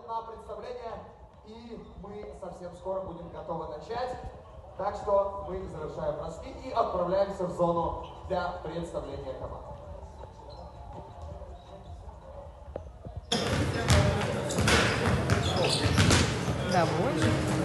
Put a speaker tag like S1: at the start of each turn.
S1: на представление, и мы совсем скоро будем готовы начать. Так что мы завершаем броски и отправляемся в зону для представления команд.
S2: Довольно.